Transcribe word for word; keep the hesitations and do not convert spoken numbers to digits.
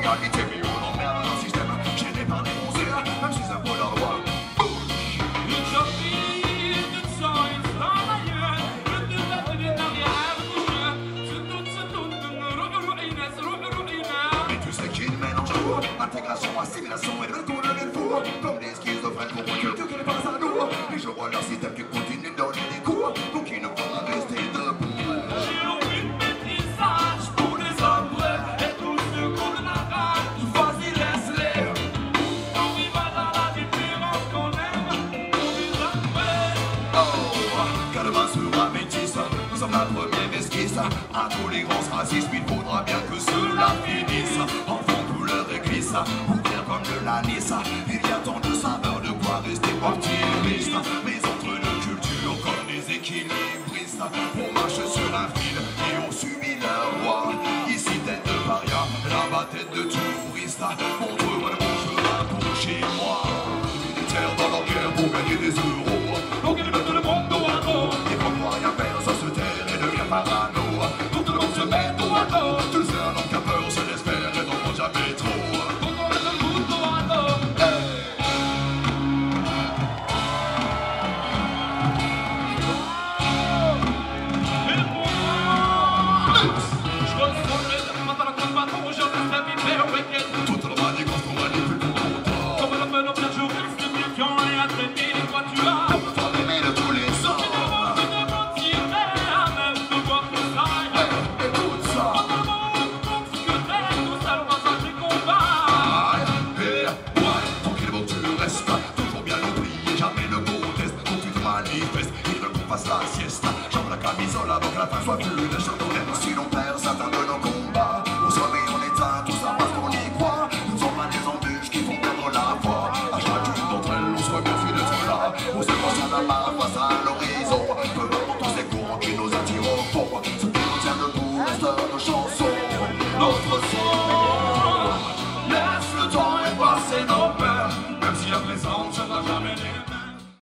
l'égalité, mais on emmerde un système gêné par des bronzés, même si ça vaut leur loi. Mais tu sais qu'il mélange tout, intégration, assimilation et le coup devient fou, comme des schizophrènes convaincus que n'est pas à nous. Et je vois leur système qui continue de donner des coups, donc ils ne pourront rester debout. Nous sommes la première esquisse à tous les grands racismes. Il faudra bien que cela finisse. Enfant, couleur et glisse, ou bien comme de l'anis. Il y a tant de saveurs, de quoi rester optimiste. Mais entre deux cultures, comme les équilibristes, on marche sur un fil et on subit leur roi. Ici tête de paria, là-bas tête de touriste. Montre-moi le bon chemin pour chez moi. Des terres dans leur cœur pour gagner des euros. Donc ils mettent le monde dos à dos. Et pour moi rien faire, ça se terre et devient parano. Tout le monde se met dos à dos. Tu le sais, un homme qui a peur se laisse faire et n'en prend jamais trop. Donc on met le monde dos à dos. Je ressens le rythme, maintenant la croix de patron, je reste à vivre et au week-end. Toute la manigance qu'on va plus pour longtemps. Comme le peu l'objet, je reste méfiant et à traîner les toi tu as. Pour toi d'aimer de tous les sorts. La siesta, j'envoie la camisole avant que la fin soit vue. Les chardonnaires, si l'on perd certains de nos combats. Au sommet on éteint tout ça parce qu'on y croit. Nous sommes pas des embûches qui font perdre la foi. À chacune d'entre elles, on soit bien fait d'être là. On se pense à la main face à l'horizon.